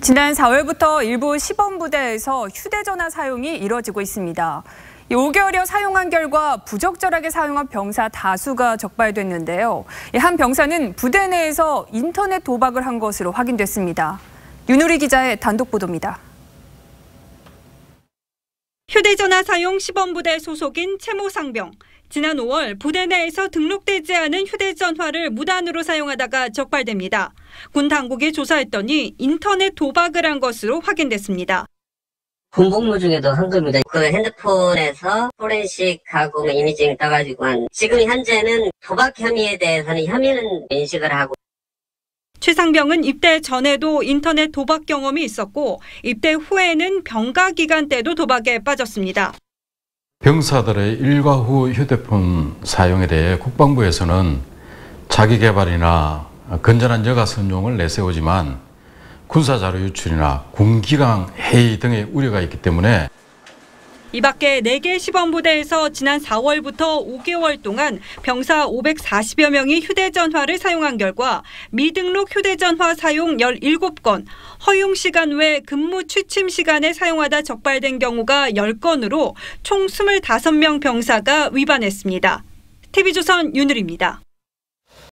지난 4월부터 일부 시범부대에서 휴대전화 사용이 이뤄지고 있습니다. 5개월여 사용한 결과 부적절하게 사용한 병사 다수가 적발됐는데요. 한 병사는 부대 내에서 인터넷 도박을 한 것으로 확인됐습니다. 윤우리 기자의 단독 보도입니다. 휴대전화 사용 시범부대 소속인 채모 상병. 지난 5월 부대 내에서 등록되지 않은 휴대전화를 무단으로 사용하다가 적발됩니다. 군 당국이 조사했더니 인터넷 도박을 한 것으로 확인됐습니다. 군복무 중에도 한 겁니다. 그 핸드폰에서 포렌식하고 이미징 떠가지고 지금 현재는 도박 혐의에 대해서는 혐의는 인식을 하고. 최 상병은 입대 전에도 인터넷 도박 경험이 있었고 입대 후에는 병가 기간 때도 도박에 빠졌습니다. 병사들의 일과 후 휴대폰 사용에 대해 국방부에서는 자기개발이나 건전한 여가 선용을 내세우지만 군사자료 유출이나 군기강 해이 등의 우려가 있기 때문에 이 밖에 4개 시범부대에서 지난 4월부터 5개월 동안 병사 540여 명이 휴대전화를 사용한 결과 미등록 휴대전화 사용 17건, 허용 시간 외 근무 취침 시간에 사용하다 적발된 경우가 10건으로 총 25명 병사가 위반했습니다. TV조선 윤우리입니다.